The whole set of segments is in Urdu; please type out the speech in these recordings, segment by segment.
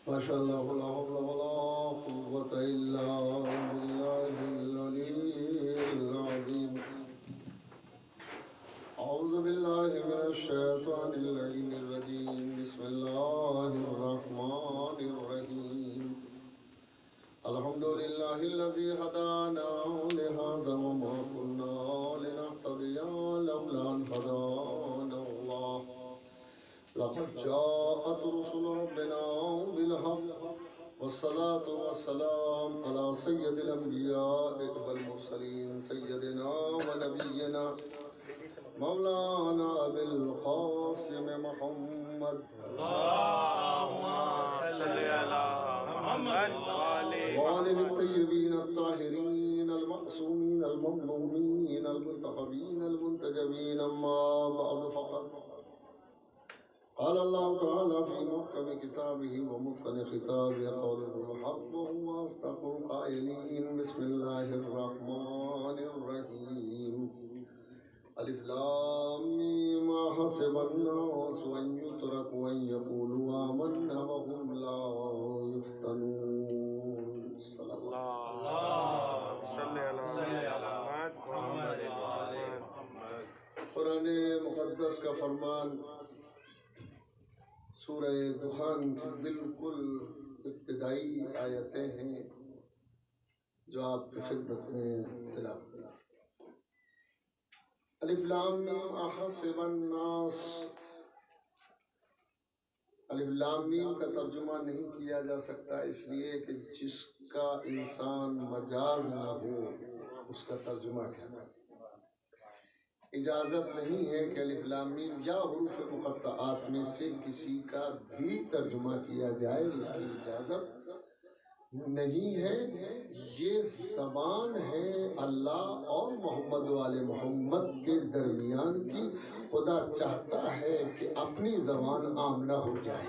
ما شاء الله لا حول ولا قوة إلا بالله العلي العظيم. أعوذ بالله من الشيطان اللعين الرجيم. بسم الله الرحمن الرحيم. الحمد لله الذي هدانا لهذا وما كنا لنهتدي لولا أن هدانا الله. لقد جاءت رسل ربنا بالحق والصلاة والسلام على سيد الأنبياء والمرسلين سيدنا ونبينا مولانا أبي القاسم محمد اللهم صل على محمد وآله الطيبين الطاهرين المعصومين المظلومين المنتخبين المنتجبين. أما بعد فقد قال الله تعالى في محكم كتابه ومتقن خطابه قوله الحق وهو أصدق القائلين. بسم الله الرحمن الرحيم. ألف لام ميم حسب الناس أن يتركوا أن يقولوا آمنا وهم لا يفتنون. صلى الله صل على محمد محمد. قرآن مقدس کا فرمان سورہ دخان کی بالکل ابتدائی آیتیں ہیں جو آپ کی خدمت میں تلاوت کریں. الف لام میم احسب الناس. الف لام میم کا ترجمہ نہیں کیا جا سکتا اس لیے کہ جس کا انسان مجاز نہ ہو اس کا ترجمہ کیا کرے. اجازت نہیں ہے کہ الف لام میم یا حروف مقطعات میں سے کسی کا بھی ترجمہ کیا جائے. اس کی اجازت نہیں ہے. یہ زبان ہے اللہ اور محمد والے محمد کے درمیان کی. خدا چاہتا ہے کہ اپنی زبان آمنہ ہو جائے.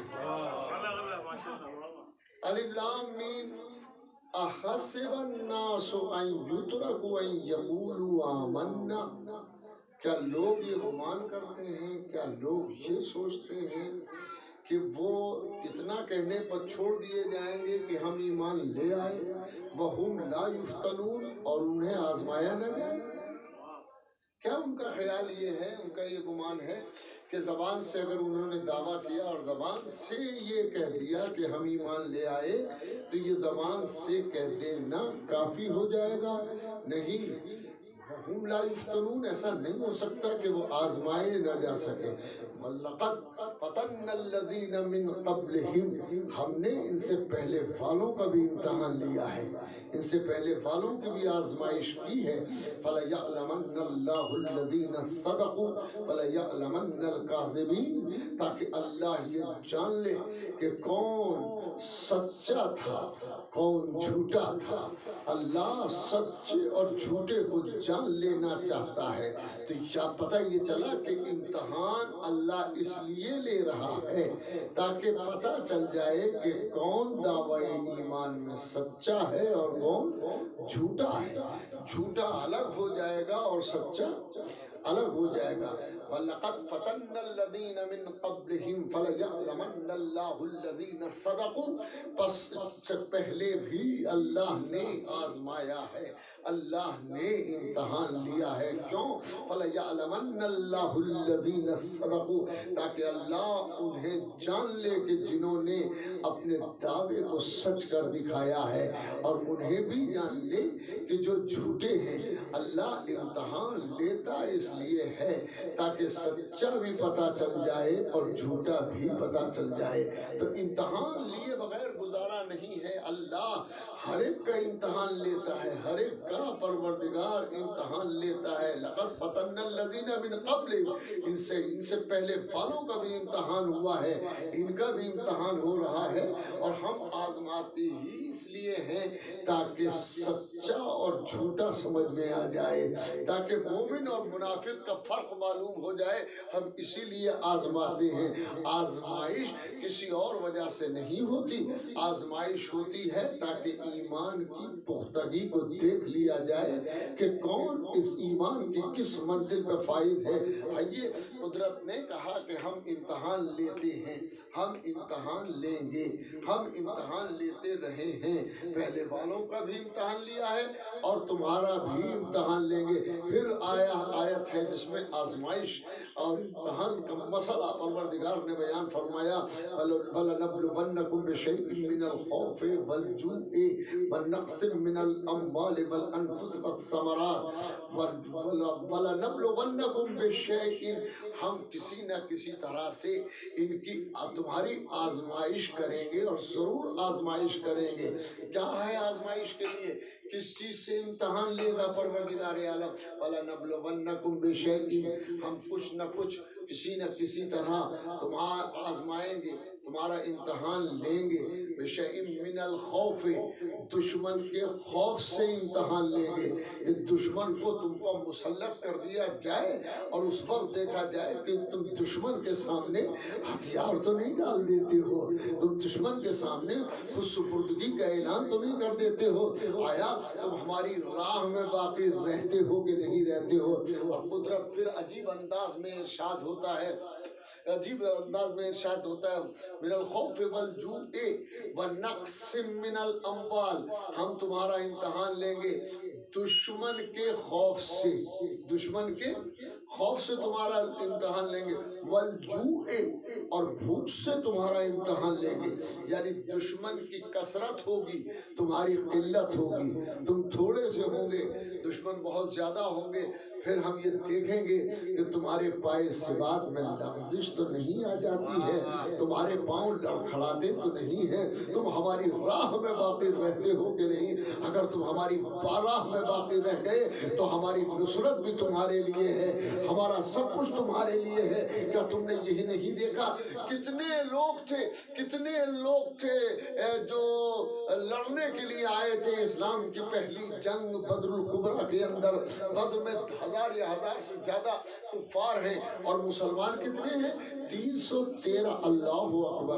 الف لام میم احسب الناس ان یترکوا ان یقولوا آمنا. کیا لوگ یہ گمان کرتے ہیں، کیا لوگ یہ سوچتے ہیں کہ وہ اتنا کہنے پر چھوڑ دیے جائیں گے کہ ہم ایمان لے آئے. وَهُمْ لَا يُفْتَنُونَ. اور انہیں آزمایا نہ جائے. کیا ان کا خیال یہ ہے، ان کا یہ گمان ہے کہ زبان سے اگر انہوں نے دعویٰ کیا اور زبان سے یہ کہہ دیا کہ ہم ایمان لے آئے تو یہ زبان سے کہہ دینا کافی ہو جائے گا؟ نہیں. وَهُمْ لَا يُفْتَنُونَ. ایسا نہیں ہو سکتا کہ وہ آزمائے نہ جا سکے. وَلَقَدْ فَتَنَّ الَّذِينَ مِنْ قَبْلِهِمْ. ہم نے ان سے پہلے والوں کا بھی امتحان لیا ہے، ان سے پہلے والوں کی بھی آزمائش کی ہے. فَلَيَعْلَمَنَّ اللَّهُ الَّذِينَ صَدَقُوا وَلَيَعْلَمَنَّ الْكَاذِبِينَ. تاکہ اللہ یہ جان لے کہ کون سچا تھا کون جھوٹا تھا. اللہ سچے اور جھوٹے کو جان لینا چاہتا ہے. تو یا پتہ یہ چلا کہ امتحان اللہ اس لیے لے رہا ہے تاکہ پتہ چل جائے کہ کون دعوی ایمان میں سچا ہے اور کون جھوٹا ہے. جھوٹا الگ ہو جائے گا اور سچا الگ ہو جائے گا. وَلَقَدْ فَتَنَّ الَّذِينَ مِنْ قَبْلِهِمْ فَلَيَعْلَمَنَّ اللَّهُ الَّذِينَ صَدَقُوا. پس سے پہلے بھی اللہ نے آزمایا ہے، اللہ نے امتحان لیا ہے. کیوں؟ فَلَيَعْلَمَنَّ اللَّهُ الَّذِينَ صَدَقُوا. تاکہ اللہ انہیں جان لے کہ جنہوں نے اپنے دعوے کو سچ کر دکھایا ہے، اور انہیں بھی جان لے کہ جو جھوٹے ہیں. اللہ امتحان لیتا اس لیے ہے تاکہ سچا بھی پتہ چل جائے اور جھوٹا بھی پتہ چل جائے. تو امتحان لیے بغیر گزارا نہیں ہے. اللہ ہر ایک کا امتحان لیتا ہے، ہر ایک کا پروردگار امتحان لیتا ہے. لقد فتن الذین من قبل. ان سے پہلے والوں کا بھی امتحان ہوا ہے، ان کا بھی امتحان ہو رہا ہے. اور ہم آزماتے ہی اس لیے ہیں تاکہ سچا اور جھوٹا سمجھ میں آ جائے، تاکہ مومن اور منافق کا فرق معلوم ہو جائے. ہم اسی لیے آزماتے ہیں. آزمائش کسی کسی اور وجہ سے نہیں ہوتی، آزمائش ہوتی ہے تاکہ ایمان کی پختگی کو دیکھ لیا جائے کہ کون اس ایمان کی کس منزل پہ فائز ہے۔ آئیے، قدرت نے کہا کہ ہم امتحان لیتے ہیں، ہم امتحان لیں گے، ہم امتحان لیتے رہے ہیں، پہلے والوں کا بھی امتحان لیا ہے اور تمہارا بھی امتحان لیں گے۔ پھر آیت ہے جس میں آزمائش اور امتحان کا مسئلہ پروردگار نے بیان فرمایا، وَلَنَبْلُوَنَّكُمْ بِشَيْءٍ مِّنَ الْخَوْفِ وَالْجُوعِ وَنَقْصٍ مِّنَ الْأَمْوَالِ وَالْأَنفُسِ وَالثَّمَرَاتِ وَلَنَبْلُوَنَّكُمْ بِشَيْءٍ، ہم کسی نہ کسی طرح سے ان کی تمہاری آزمائش کریں گے اور ضرور آزمائش کریں گے۔ کیا ہے آزمائش کے لیے؟ کس چیز سے امتحان لے گا پروردگار عالم؟ وَلَنَبْلُوَنَّكُمْ بِشَيْءٍ، ہم کچھ نہ کچھ کسی نہ کسی طرح تمہارا آزمائیں گے، تمہارا امتحان لیں گے۔ بِشَيْءٍ مِّنَ الْخَوْفِ، دشمن کے خوف سے امتحان لیں گے۔ دشمن کو تم کو مسلط کر دیا جائے اور اس وقت دیکھا جائے کہ تم دشمن کے سامنے ہتھیار تو نہیں ڈال دیتے ہو، تم دشمن کے سامنے خود سپردگی کا اعلان تو نہیں کر دیتے ہو، آیا تم ہماری راہ میں باقی رہتے ہو کہ نہیں رہتے ہو؟ اور قدرت پھر عجیب انداز میں ارشاد ہوتا ہے، عجیب انداز میں ارشاد ہوتا ہے، من الخوف والجوع ونقص من الاموال، ہم تمہارا امتحان لیں گے دشمن کے خوف سے، دشمن کے خوف سے تمہارا امتحان لیں گے، والجوع، اور بھوک سے تمہارا امتحان لیں گے، یعنی دشمن کی کثرت ہوگی، تمہاری قلت ہوگی، تم تھوڑے سے ہوں گے، دشمن بہت زیادہ ہوں گے، پھر ہم یہ دیکھیں گے کہ تمہارے پائے سبات میں لغزش تو نہیں آ جاتی ہے، تمہارے پاؤں لڑکھڑاتے تو نہیں ہیں، تم ہماری راہ میں باقی رہتے ہو کہ نہیں؟ اگر تم ہماری راہ میں باقی رہ گئے تو ہماری نصرت بھی تمہارے لیے ہے، ہمارا سب کچھ تمہارے لیے ہے۔ کیا تم نے یہی نہیں دیکھا کتنے لوگ تھے جو لڑنے کے لیے آئے تھے اسلام کی پہلی جنگ بدر الکبریٰ کے اندر؟ بدر میں 1000 یا 1000 سے زیادہ کفار ہیں اور مسلمان کتنے ہیں؟ 313، اللہ اکبر،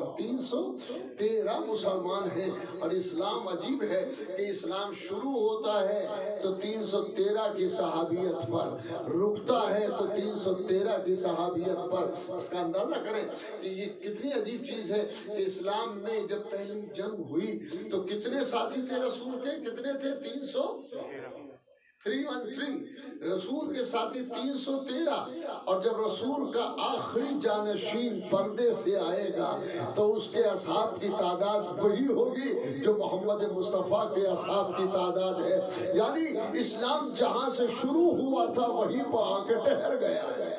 313 مسلمان ہیں۔ اور اسلام عجیب ہے کہ اسلام شروع ہوتا ہے تو 313 کی صحابیت پر، رکتا ہے تو 313 کی صحابیت پر۔ اس کا اندازہ کریں کہ یہ کتنی عجیب چیز ہے کہ اسلام میں جب پہلی جنگ ہوئی تو کتنے ساتھی تھے رسول کے؟ کتنے تھے؟ 313 رسول کے ساتھی 313، اور جب رسول کا آخری جانشین پردے سے آئے گا تو اس کے اصحاب کی تعداد وہی ہوگی جو محمد مصطفیٰ کے اصحاب کی تعداد ہے، یعنی اسلام جہاں سے شروع ہوا تھا وہیں پہ آ کے ٹھہر گیا ہے۔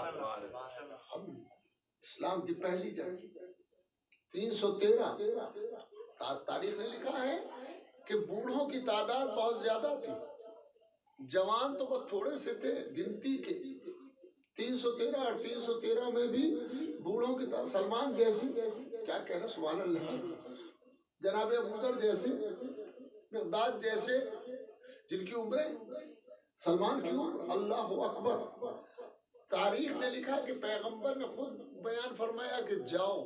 اسلام کی پہلی جنگ 313، تاریخ نے لکھا ہے کہ بوڑھوں کی تعداد بہت زیادہ تھی، جوان تو بہت تھوڑے سے تھے گنتی کے۔ 313 اور 313 میں بھی بوڑھوں کی تعداد، سلمان جیسی، کیا کہنا، سبحان اللہ، جناب ابوذر جیسے، مقداد جیسے، جن کی عمریں، سلمان کی عمر، اللہ اکبر۔ تاریخ نے لکھا کہ پیغمبر نے خود بیان فرمایا کہ جاؤ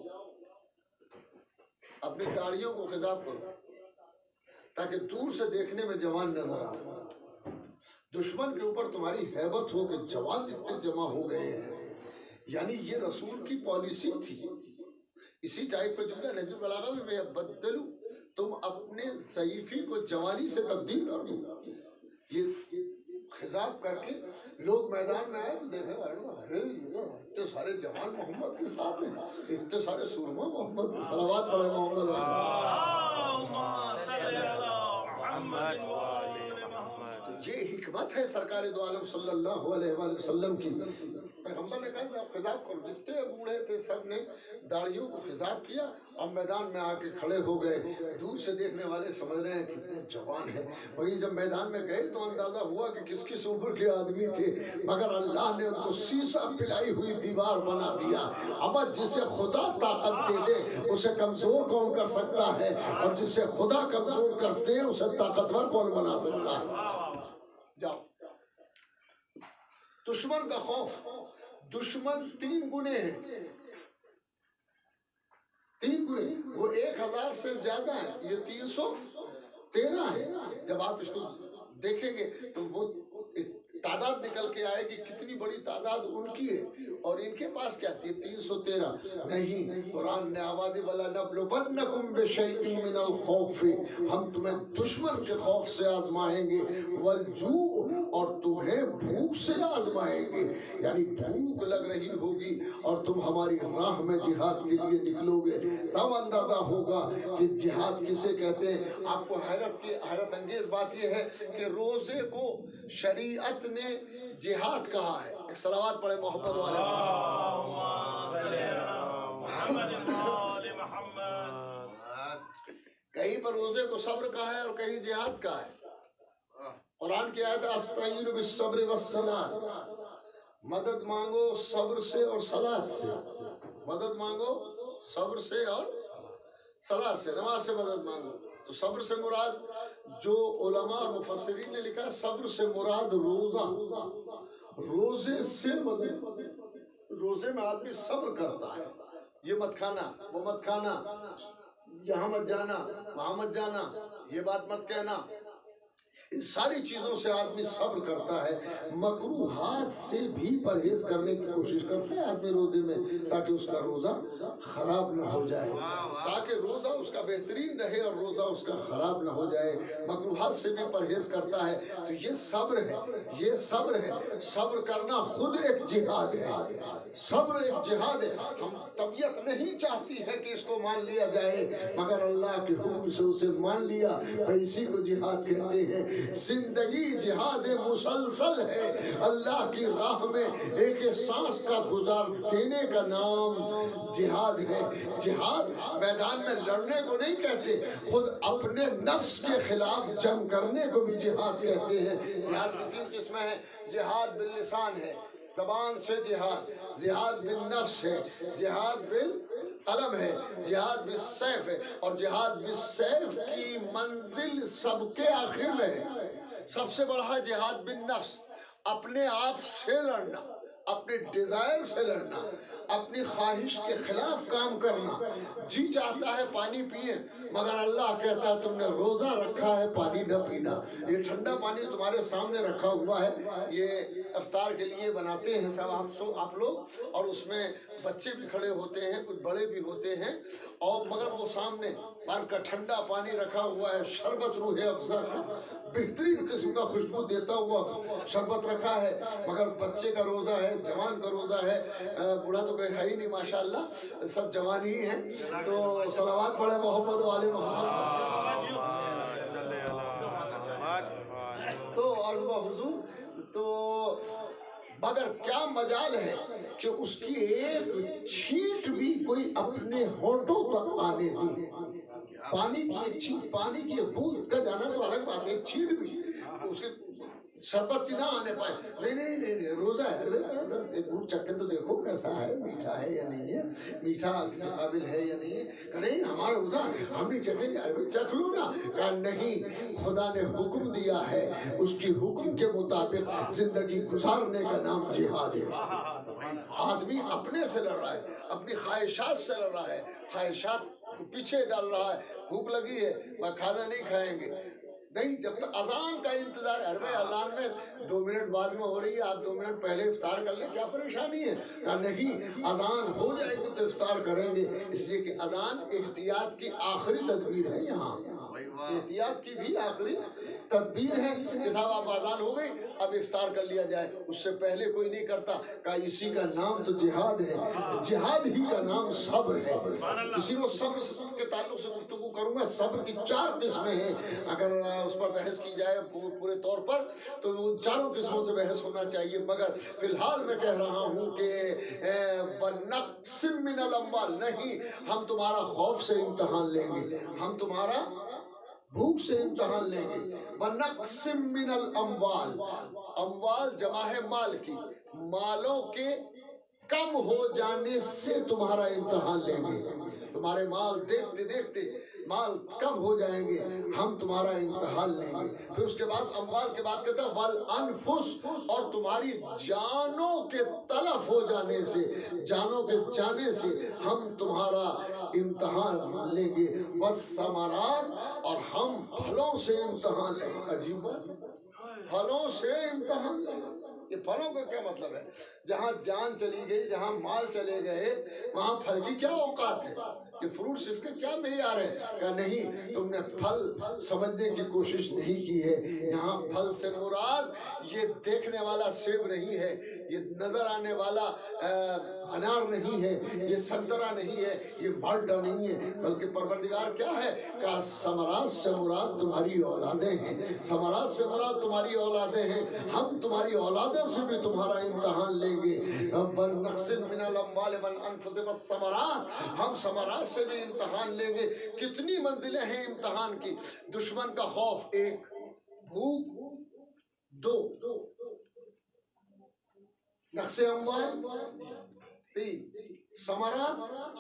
اپنی داڑھیوں کو خضاب کرو تاکہ دور سے دیکھنے میں جوان نظر آئے، دشمن کے اوپر تمہاری ہیبت ہو کہ جوان اتنے جمع ہو گئے ہیں۔ یعنی یہ رسول کی پالیسی تھی۔ اسی ٹائپ کا جملہ نہج البلاغہ میں بدلو، تم اپنے ضعیفی کو جوانی سے تبدیل کر دو۔ یہ خضاب کر کے لوگ میدان میں آئے تو دیکھے ارے اتنے سارے جوان محمد کے ساتھ ہیں، اتنے سارے سورما محمد، صلوات پڑھے محمد۔ تو یہ حکمت ہے سرکار دو عالم صلی اللہ علیہ وآلہ وسلم کی۔ پیغمبر نے کہا آپ خضاب کرو، جتنے بوڑھے تھے سب نے داڑھیوں کو خضاب کیا اور میدان میں آ کے کھڑے ہو گئے۔ دور سے دیکھنے والے سمجھ رہے ہیں کتنے جوان ہیں، مگر جب میدان میں گئے تو اندازہ ہوا کہ کس کس عمر کے آدمی تھے، مگر اللہ نے ان کو سیسا پلائی ہوئی دیوار بنا دیا۔ اب جسے خدا طاقت دے دے اسے کمزور کون کر سکتا ہے، اور جسے خدا کمزور کر دے اسے طاقتور کون بنا سکتا ہے؟ جاؤ، دشمن کا خوف، دشمن 3 گنے ہیں، 3 گنے، وہ 1000 سے زیادہ ہے، یہ 313 ہے۔ جب آپ اس کو دیکھیں گے تو وہ تعداد نکل کے آئے گی، کتنی بڑی تعداد ان کی ہے، اور ان کے پاس کیا تھی 313 نہیں۔ قرآن نے آواز وَلَنَبْلُوَنَّكُمْ بِشَيْءٍ مِّنَ الْخَوْفِ، ہم تمہیں دشمن کے خوف سے آزمائیں گے، وَالْجُوعِ، اور تمہیں بھوک سے آزمائیں گے، یعنی بھوک لگ رہی ہوگی اور تم ہماری راہ میں جہاد کے لیے نکلو گے، تب اندازہ ہوگا کہ جہاد کسے کہتے ہیں۔ آپ کو حیرت انگیز بات یہ ہے کہ روزے کو شریعت نے جہاد کہا ہے۔ ایک صلوات پڑھے محبت والے، کہیں پر روزے کو صبر کہا ہے اور کہیں جہاد کہا ہے۔ قرآن کی آیت استعینوا بالصبر والصلاۃ، مدد مانگو صبر سے اور صلاۃ سے، مدد مانگو صبر سے اور صلاۃ سے، نماز سے مدد مانگو۔ تو صبر سے مراد، جو علماء اور مفسرین نے لکھا ہے، صبر سے مراد روزہ، روزے سے مدد، روزے میں آدمی صبر کرتا ہے، یہ مت کھانا، وہ مت کھانا، یہاں مت جانا، وہاں مت جانا، یہ بات مت کہنا، ان ساری چیزوں سے آدمی صبر کرتا ہے۔ مکروہات سے بھی پرہیز کرنے کی کوشش کرتا ہے آدمی روزے میں، تاکہ اس کا روزہ خراب نہ ہو جائے، تاکہ روزہ اس کا بہترین رہے اور روزہ اس کا خراب نہ ہو جائے، مکروہات سے بھی پرہیز کرتا ہے۔ تو یہ صبر ہے، یہ صبر ہے۔ صبر کرنا خود ایک جہاد ہے، صبر ایک جہاد ہے۔ ہم طبیعت نہیں چاہتی ہے کہ اس کو مان لیا جائے، مگر اللہ کے حکم سے اسے مان لیا، اسی کو جہاد کہتے ہیں۔ زندگی جہاد مسلسل ہے، اللہ کی راہ میں ایک سانس کا گزار دینے کا نام جہاد ہے۔ جہاد میدان میں لڑنے کو نہیں کہتے، خود اپنے نفس کے خلاف جنگ کرنے کو بھی جہاد کہتے ہیں۔ جہاد کی 3 قسمیں ہیں، جہاد باللسان ہے، زبان سے جہاد، جہاد بالنفس ہے، جہاد بالقلم ہے، جہاد بالسیف ہے، اور جہاد بالسیف کی منزل سب کے آخر میں ہے۔ سب سے بڑا جہاد بالنفس، اپنے آپ سے لڑنا، اپنے ڈیزائر سے لڑنا، اپنی خواہش کے خلاف کام کرنا۔ جی چاہتا ہے پانی پیئے، مگر اللہ کہتا ہے تم نے روزہ رکھا ہے پانی نہ پینا۔ یہ ٹھنڈا پانی تمہارے سامنے رکھا ہوا ہے، یہ افطار کے لیے بناتے ہیں سب آپ لوگ، اور اس میں بچے بھی کھڑے ہوتے ہیں، کچھ بڑے بھی ہوتے ہیں، اور مگر وہ سامنے برف کا ٹھنڈا پانی رکھا ہوا ہے، شربت روح افزا کا بہترین قسم کا خوشبو دیتا ہوا شربت رکھا ہے، مگر بچے کا روزہ ہے، جوان کا روزہ ہے، بوڑھا تو کوئی ہے ہی نہیں ماشاءاللہ، سب جوان ہی ہیں۔ تو صلوات پڑھے محمد والے محمد۔ تو عرض با حضور، تو مگر کیا مجال ہے کہ اس کی ایک چھینٹ بھی کوئی اپنے ہونٹوں تک آنے دی۔ پانی کی ایک چھینٹ، پانی کی ایک بوند کا جانا تو الگ بات ہے، ایک چھینٹ بھی اس کے شربت کی نہ آنے پائے۔ نہیں، روزہ ہے، ایک گھونٹ چکھ کے تو دیکھو کیسا ہے، میٹھا ہے یا نہیں ہے، میٹھا کسی قابل ہے یا نہیں ہے، کہ نہیں ہمارا روزہ ہم نہیں چکھیں گے، ارے چکھ لو نا، کہا نہیں، خدا نے حکم دیا ہے، اس کی حکم کے مطابق زندگی گزارنے کا نام جہاد ہے۔ آدمی اپنے سے لڑ رہا ہے، اپنی خواہشات سے لڑ رہا ہے، خواہشات کو پیچھے ڈال رہا ہے، بھوک لگی ہے میں کھانا نہیں کھائیں گے، نہیں، جب تک اذان کا انتظار ہے، ارے اذان میں 2 منٹ بعد میں ہو رہی ہے، آپ 2 منٹ پہلے افطار کر لیں، کیا پریشانی ہے؟ نہیں، اذان ہو جائے گی تو افطار کریں گے، اس لیے کہ اذان احتیاط کی آخری تدبیر ہے، یہاں احتیاط کی بھی آخری تدبیر ہے کہ صاحب آپ اذان ہو گئی اب افطار کر لیا جائے، اس سے پہلے کوئی نہیں کرتا، کہا اسی کا نام تو جہاد ہے، جہاد ہی کا نام صبر ہے۔ اسی کو صبر کے تعلق سے گفتگو کروں گا۔ صبر کی 4 قسمیں ہیں، اگر اس پر بحث کی جائے پورے طور پر تو ان 4 قسموں سے بحث ہونا چاہیے، مگر فی الحال میں کہہ رہا ہوں کہ وَنَقْسٍ مِّنَ الْأَمْوَالِ، نہیں، ہم تمہارا خوف سے امتحان لیں گے، ہم تمہارا بھوک سے امتحان لیں گے۔ وَنَقْسٍ مِّنَ الْأَمْوَالِ، اموال جمع ہے مال کی، مالوں کے کم ہو جانے سے تمہارا امتحان لیں گے. تمہارے مال دیکھتے دیکھتے مال کم ہو جائیں گے، ہم تمہارا امتحان لیں گے. پھر اس کے بعد اموال کے بعد کہتا ہے والانفس، اور تمہاری جانوں کے تلف ہو جانے سے، جانوں کے جانے سے ہم تمہارا امتحان لیں گے. والثمرات، اور ہم پھلوں سے امتحان لیں گے. عجیب بات ہے، پھلوں سے امتحان لیں گے. یہ پھلوں کا کیا مطلب ہے؟ جہاں جان چلی گئی، جہاں مال چلے گئے، وہاں پھل کی کیا اوقات ہے؟ یہ فروٹس اس کا کیا معیار ہے؟ کہ نہیں، تم نے پھل سمجھنے کی کوشش نہیں کی ہے. یہاں پھل سے مراد یہ دیکھنے والا سیب نہیں ہے، یہ نظر آنے والا انار نہیں ہے، یہ سنترا نہیں ہے، یہ مالٹا نہیں ہے، بلکہ پروردگار کیا ہے کہ ثمرات سے مراد تمہاری اولادیں ہیں. ثمرات سے مراد تمہاری اولادیں ہیں. ہم تمہاری اولادوں سے بھی تمہارا امتحان لیں گے. وَنَقْصٍ مِّنَ الْأَمْوَالِ وَالْأَنفُسِ وَالثَّمَرَاتِ، ہم ثمرات سے بھی امتحان لیں گے. کتنی منزلیں ہیں امتحان کی؟ دشمن کا خوف 1، بھوک 2، نقص اموال 3، ثمرات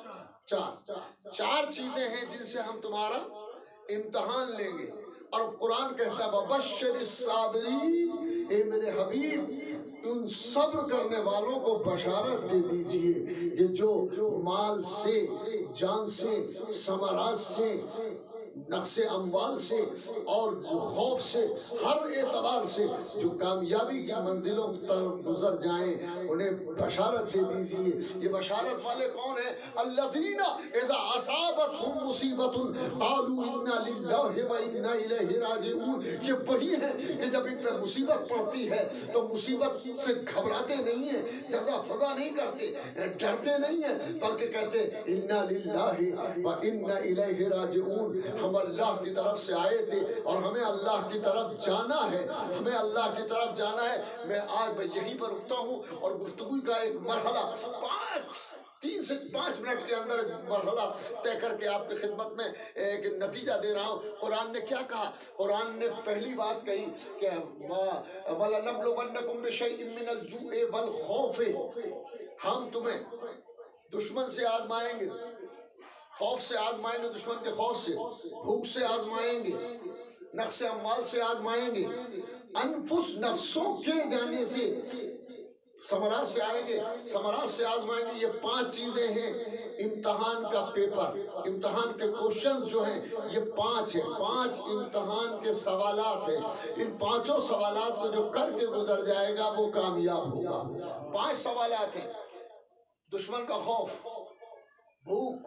4 چیزیں ہیں جن سے ہم تمہارا امتحان لیں گے. اور قرآن کہتا ہے وَبَشِّرِ الصَّابِرِينَ، اے میرے حبیب ان صبر کرنے والوں کو بشارت دے دیجئے کہ جو مال سے، جان سے، ثمرات سے، نقص اموال سے اور خوف سے، ہر اعتبار سے جو کامیابی کی منزلوں کی طرف گزر جائیں، انہیں بشارت دے دیجئے. یہ بشارت والے کون ہیں؟ الذین اذا اصابتهم مصیبت قالوا انا للہ وانا الیہ راجعون. یہ وہی ہے کہ جب ان پہ مصیبت پڑتی ہے تو مصیبت سے گھبراتے نہیں ہیں، جزا فضا نہیں کرتے، ڈرتے نہیں ہیں، بلکہ کہتے انا للہ وانا الیہ راجعون. ہم اللہ کی طرف سے آئے تھے اور ہمیں اللہ کی طرف جانا ہے، ہمیں اللہ کی طرف جانا ہے. میں یہیں پر رکتا ہوں اور گفتگو کا ایک مرحلہ 3 سے 5 منٹ کے اندر مرحلہ طے کر کے آپ کی خدمت میں ایک نتیجہ دے رہا ہوں. قرآن نے کیا کہا؟ قرآن نے پہلی بات کہی کہ وَلَنَبْلُوَنَّكُمْ بِشَيْءٍ مِّنَ الْجُوعِ وَالْخَوْفِ، ہم تمہیں دشمن سے آزمائیں گے، خوف سے آزمائیں گے، دشمن کے خوف سے، بھوک سے آزمائیں گے، نقص اموال سے آزمائیں گے، انفس نفسوں کے جانے سے، ثمرات سے آئیں گے، ثمرات سے آزمائیں گے. یہ 5 چیزیں ہیں. امتحان کا پیپر، امتحان کے کوشچنز جو ہیں یہ 5 ہیں. 5 امتحان کے سوالات ہیں. ان 5 سوالات کو جو کر کے گزر جائے گا وہ کامیاب ہوگا. 5 سوالات ہیں. دشمن کا خوف، بھوک،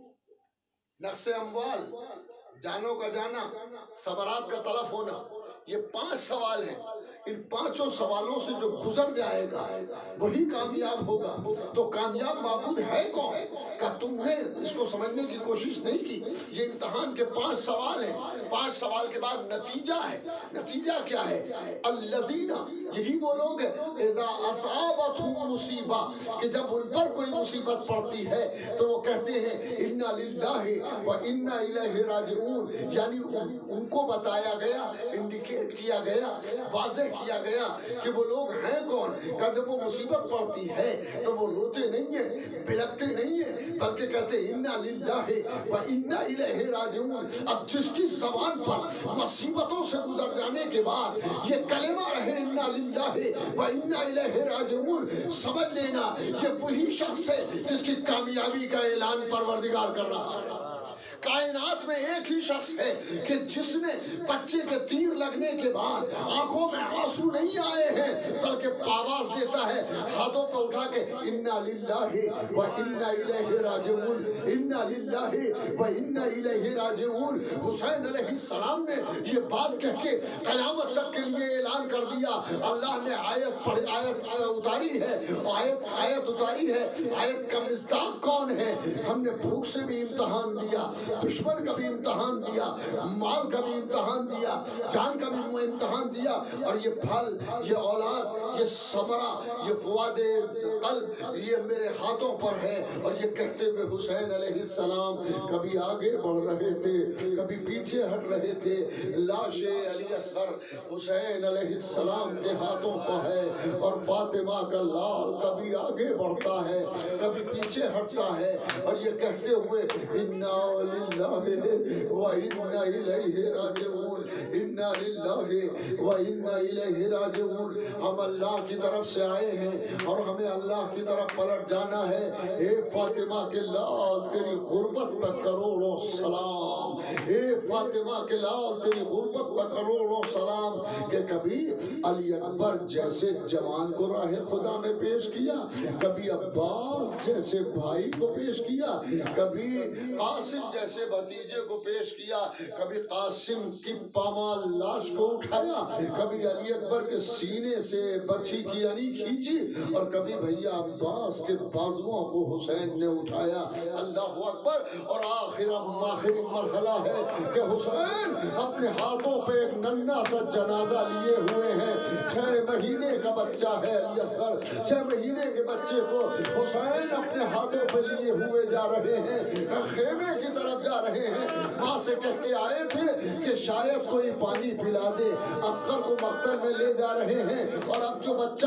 نقص اموال، جانوں کا جانا، ثمرات کا تلف ہونا. یہ 5 سوال ہیں. ان 5 سوالوں سے جو گزر جائے گا وہی کامیاب ہوگا. تو کامیاب معبود ہے کون؟ کہ تم نے اس کو سمجھنے کی کوشش نہیں کی. یہ امتحان کے 5 سوال ہیں. 5 سوال کے بعد نتیجہ ہے. نتیجہ کیا ہے؟ الذین، یہی وہ لوگ ہیں اذا اصابتهم مصیبہ، کہ جب ان پر کوئی مصیبت پڑتی ہے تو وہ کہتے ہیں انا للہ وانا الیہ راجعون. یعنی ان کو بتایا گیا، انڈیکیٹ کیا گیا، واضح کیا گیا کہ وہ لوگ ہیں کون. کہ جب وہ مصیبت پڑتی ہے تو وہ روتے نہیں ہیں، بلکتے نہیں ہیں، بلکہ کہتے انا للہ وانا الیہ راجعون. اب جس کی زبان پر مصیبتوں سے گزر جانے کے بعد یہ کلمہ رہے انا للہ وانا الیہ راجعون، سمجھ لینا یہ وہی شخص ہے جس کی کامیابی کا اعلان پروردگار کر رہا ہے. کائنات میں ایک ہی شخص ہے کہ جس نے بچے کے تیر لگنے کے بعد آنکھوں میں آنسو نہیں آئے ہیں، بلکہ آواز دیتا ہے ہاتھوں پہ اٹھا کے انا للہ وانا الیہ راجعون، انا للہ وانا الیہ راجعون. حسین علیہ السلام نے یہ بات کہہ کے قیامت تک کے لیے اعلان کر دیا. اللہ نے آیت اتاری ہے، آیت اتاری ہے. آیت کا مصداق کون ہے؟ ہم نے بھوک سے بھی امتحان دیا، دشمن کا بھی امتحان دیا، مال کا بھی امتحان دیا، جان کا بھی امتحان دیا، اور یہ پھل، یہ اولاد، یہ ثمرہ، یہ فواد قلب یہ میرے ہاتھوں پر ہے۔ اور یہ کہتے ہوئے حسین علیہ السلام کبھی آگے بڑھ رہے تھے، کبھی پیچھے ہٹ رہے تھے۔ لاش علی اصغر حسین علیہ السلام کے ہاتھوں پر ہے، اور فاطمہ کا لال کبھی آگے بڑھتا ہے، کبھی پیچھے ہٹتا ہے، اور یہ کہتے ہوئے انا للہ و انا الیہ راجعون، انا للہ و انا الیہ راجعون۔ ہم اللہ کی طرف سے آئے ہیں اور ہمیں اللہ کی طرف پلٹ جانا ہے۔ اے فاطمہ کے لال تیری غربت پہ کروڑوں سلام، اے فاطمہ کے لال تیری غربت پہ کروڑوں سلام۔ کہ کبھی علی اکبر جیسے جوان کو راہ خدا میں پیش کیا، کبھی عباس جیسے بھائی کو پیش کیا، کبھی قاسم جیسے بھتیجے کو پیش کیا، کبھی قاسم کی پامال لاش کو اٹھایا، کبھی علی اکبر کے سینے سے برچھی کی انی کھینچی، اور کبھی بھیا عباس کے بازوؤں کو حسین نے اٹھایا۔ اللہ اکبر۔ اور آخری مرحلہ ہے کہ حسین اپنے ہاتھوں پہ ایک ننھا سا جنازہ لیے ہوئے ہیں۔ 6 مہینے کا بچہ ہے علی اصغر، 6 مہینے کے بچے کو حسین اپنے ہاتھوں پہ لیے ہوئے جا رہے ہیں، خیمے کی طرف جا رہے ہیں۔ ماں سے کہہ کے آئے تھے کہ شاید کوئی پانی پلا دے، اصغر کو مقتل میں لے جا رہے ہیں، اور اب جو بچے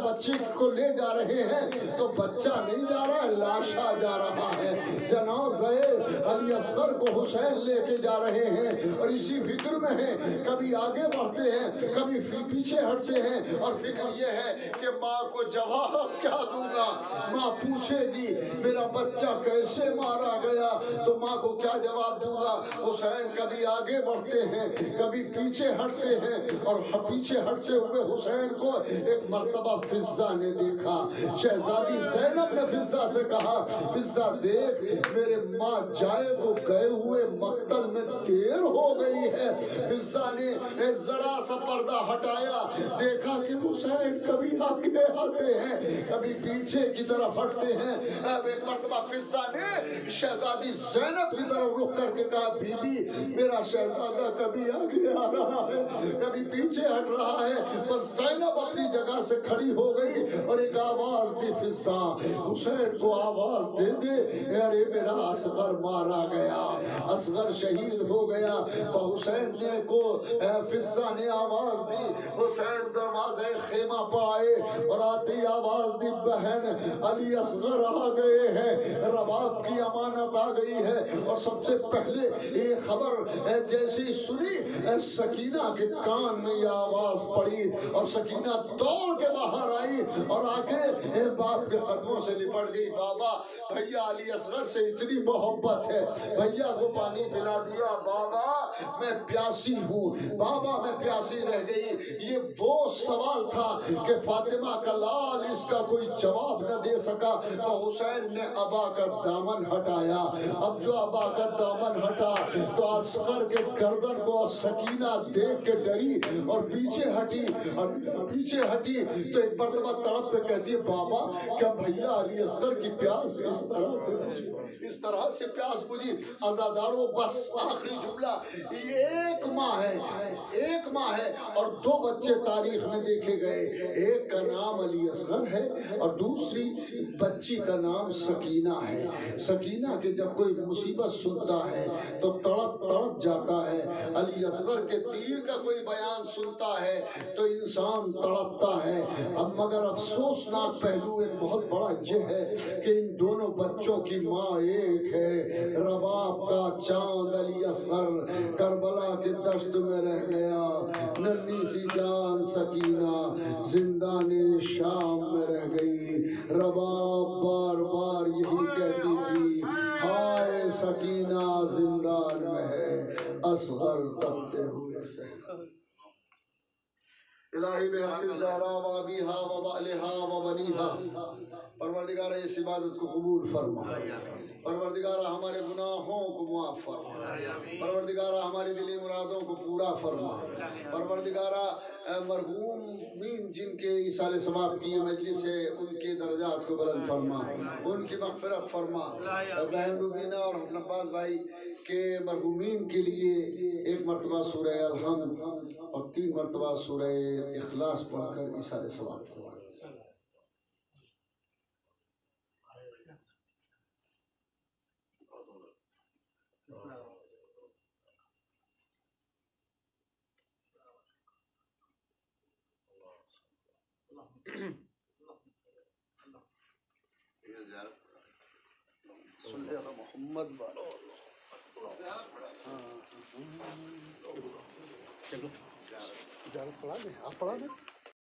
کو لے جا رہے ہیں تو بچہ نہیں جا رہا ہے، لاشا جا رہا ہے۔ جنازہ علی اصغر کو حسین لے کے جا رہے ہیں، اور اسی فکر میں ہیں، کبھی آگے بڑھتے ہیں، کبھی پیچھے ہٹتے ہیں، اور فکر یہ ہے کہ ماں کو جواب کیا دوں گا۔ ماں پوچھے گی میرا بچہ کیسے مارا گیا تو ماں کو کیا جواب دوں گا۔ حسین کبھی آگے بڑھتے ہیں، کبھی پیچھے ہٹتے ہیں، اور پیچھے ہٹتے ہوئے حسین کو ایک مرتبہ فضہ نے دیکھا۔ شہزادی زینب نے فضہ سے کہا فضہ دیکھ میرے ماں جائے کو گئے ہوئے مقتل میں دیر ہو گئی ہے۔ فضہ نے ذرا سا پردہ ہٹایا، دیکھا کہ حسین کبھی آگے آتے ہیں، کبھی پیچھے کی طرف ہٹتے ہیں۔ ایک مرتبہ فضہ نے شہزادی زینب کی طرف رخ کر کے کہا بی بی میرا شہزادہ کبھی آگے آ رہا ہے، کبھی پیچھے ہٹ رہا ہے۔ بس زینب اپنی جگہ سے کھڑی ہو گئی اور ایک آواز دی فضہ حسین کو آواز دے دے، ارے میرا اصغر مارا گیا، اصغر شہید ہو گیا۔ حسین نے کو فضہ نے آواز دی، حسین دروازے خیمہ پائے اور آتی آواز دی بہن علی اصغر آ گئے ہیں، رباب کی امانت آ گئی ہے۔ اور سب سے پہلے یہ خبر جیسی سنی سکینہ کے کان میں یہ آواز پڑی، اور سکینہ دوڑ کے باہر آئی اور آ کے باپ کے قدموں سے لپٹ گئی۔ بابا بھیا علی اصغر سے اتنی محبت ہے، بھیا کو پانی پلا دیا، بابا میں پیاسی ہوں، بابا میں پیاسی رہ گئی۔ یہ وہ سوال تھا کہ فاطمہ کا لال اس کا کوئی جواب نہ دے سکا، تو حسین نے ابا کا دامن ہٹایا۔ اب جو ابا کا دامن ہٹا تو اصغر کے گردن کو سکینہ دیکھ کے ڈری اور پیچھے ہٹی، اور پیچھے ہٹی تو ایک مرتبہ تڑپ پہ کہتی ہے بابا کیا بھیا علی اصغر کی پیاس اس طرح سے بجھی، اس طرح سے پیاس بجھی۔ عزاداروں بس آخری جملہ، ایک ماں ہے اور 2 بچے تاریخ میں دیکھے گئے، ایک کا نام علی اصغر ہے اور دوسری بچی کا نام سکینہ ہے۔ سکینہ کے جب کوئی مصیبت سنتا ہے تو تڑپ جاتا ہے، علی اصغر کے تیر کا کوئی بیان سنتا ہے تو انسان تڑپتا ہے۔ اب مگر افسوسناک پہلو ایک بہت بڑا یہ ہے کہ ان دونوں بچوں کی ماں ایک ہے۔ رباب کا چاند علی اصغر کربلا کے دشت میں رہ گیا، ننھی سی جان سکینہ زندان شام میں رہ گئی۔ رباب بار بار یہی کہتی تھی ہائے سکینہ زندان میں ہے، اصغر تپتے ہوئے سے۔ الہی بحق الزہرا و ابیہا و بالہا و بنیہا پروردگار اس عبادت کو قبول فرما، پروردگار ہمارے گناہوں کو معاف فرما، پروردگار ہماری دلی مرادوں کو پورا فرما، پروردگار مرحومین جن کے ایصال ثواب کی مجلس ہے ان کے درجات کو بلند فرما، ان کی مغفرت فرما۔ بہن روبینہ اور حسن عباس بھائی کے مرحومین کے لیے 1 مرتبہ سورہ الحمد اور 3 مرتبہ سورہ اخلاص پڑھ کر ایصال ثواب فرما۔ صلی اللہ محمد چلو اجازت پڑھا دیں، آپ پڑھا دیں۔